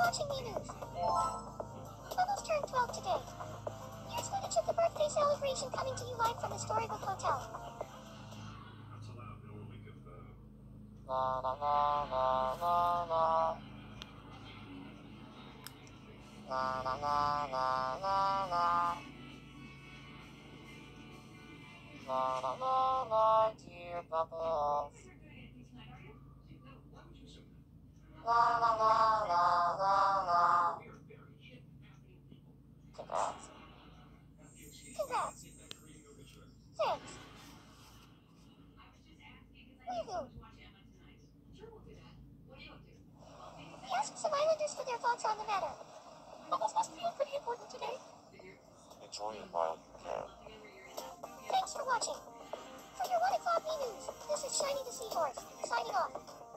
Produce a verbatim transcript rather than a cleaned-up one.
watching me news. Almost turned twelve today. Here's footage of the birthday celebration coming to you live from the Storybook Hotel. La la la la la la. La la la la la la. La la la la, dear Bubbles. La la la la la la. Congrats. Congrats. Thanks. Woohoo. We asked some islanders for their thoughts on the matter. Bubbles must feel pretty important today. Enjoy it while you can. Thanks for watching. For your one o'clock news, this is Shiny the Seahorse, signing off.